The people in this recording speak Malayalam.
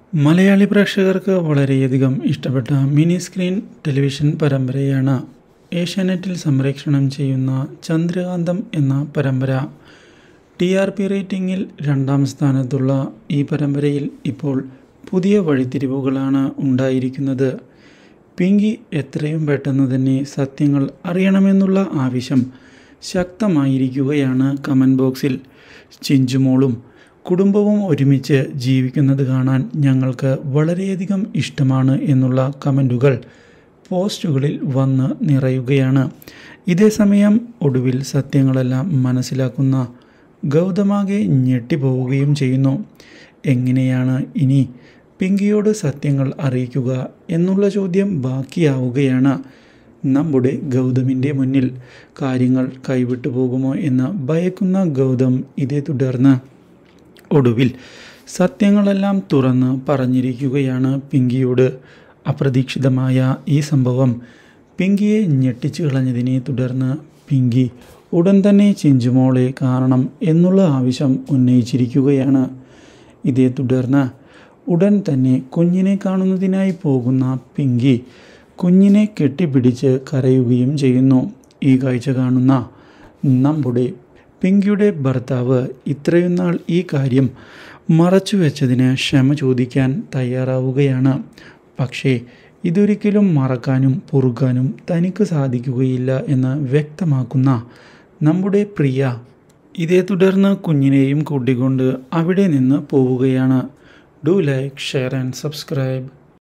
മലയാളി പ്രേക്ഷകർക്ക് വളരെയധികം ഇഷ്ടപ്പെട്ട മിനി സ്ക്രീൻ ടെലിവിഷൻ പരമ്പരയാണ് ഏഷ്യാനെറ്റിൽ സംപ്രേഷണം ചെയ്യുന്ന ചന്ദ്രകാന്തം എന്ന പരമ്പര. TRP റേറ്റിംഗിൽ 2ാം സ്ഥാനത്തുള്ള ഈ പരമ്പരയിൽ ഇപ്പോൾ പുതിയ വഴിത്തിരിവുകളാണ് ഉണ്ടായിരിക്കുന്നത്. പിങ്കി എത്രയും പെട്ടെന്ന് തന്നെ സത്യങ്ങൾ അറിയണമെന്നുള്ള ആവശ്യം ശക്തമായിരിക്കുകയാണ് കമൻറ്റ് ബോക്സിൽ. ചിഞ്ചുമോളും കുടുംബവും ഒരുമിച്ച് ജീവിക്കുന്നത് കാണാൻ ഞങ്ങൾക്ക് വളരെയധികം ഇഷ്ടമാണ് എന്നുള്ള കമൻറ്റുകൾ പോസ്റ്റുകളിൽ വന്ന് നിറയുകയാണ്. ഇതേസമയം ഒടുവിൽ സത്യങ്ങളെല്ലാം മനസ്സിലാക്കുന്ന ഗൗതമാകെ ഞെട്ടിപ്പോവുകയും ചെയ്യുന്നു. എങ്ങനെയാണ് ഇനി പിങ്കിയോട് സത്യങ്ങൾ അറിയിക്കുക എന്നുള്ള ചോദ്യം ബാക്കിയാവുകയാണ്. നമ്മുടെ ഗൗതമിൻ്റെ മുന്നിൽ കാര്യങ്ങൾ കൈവിട്ടു പോകുമോ എന്ന് ഭയക്കുന്ന ഗൗതം ഇതേ തുടർന്ന് ഒടുവിൽ സത്യങ്ങളെല്ലാം തുറന്ന് പറഞ്ഞിരിക്കുകയാണ് പിങ്കിയോട്. അപ്രതീക്ഷിതമായ ഈ സംഭവം പിങ്കിയെ ഞെട്ടിച്ചു കളഞ്ഞതിനെ തുടർന്ന് പിങ്കി ഉടൻ തന്നെ ചിഞ്ചുമോളെ കാണണം എന്നുള്ള ആവശ്യം ഉന്നയിച്ചിരിക്കുകയാണ്. ഇതേ തുടർന്ന് ഉടൻ തന്നെ കുഞ്ഞിനെ കാണുന്നതിനായി പോകുന്ന പിങ്കി കുഞ്ഞിനെ കെട്ടിപ്പിടിച്ച് കരയുകയും ചെയ്യുന്നു. ഈ കാഴ്ച കാണുന്ന നമ്മുടെ പിങ്കിയുടെ ഭർത്താവ് ഇത്രയും നാൾ ഈ കാര്യം മറച്ചു വെച്ചതിന് ക്ഷമ ചോദിക്കാൻ തയ്യാറാവുകയാണ്. പക്ഷേ ഇതൊരിക്കലും മറക്കാനും പൊറുക്കാനും തനിക്ക് സാധിക്കുകയില്ല എന്ന് വ്യക്തമാക്കുന്ന നമ്മുടെ പ്രിയ ഇതേ തുടർന്ന് കുഞ്ഞിനെയും കൂട്ടിക്കൊണ്ട് അവിടെ നിന്ന് പോവുകയാണ്. Do like, share and subscribe.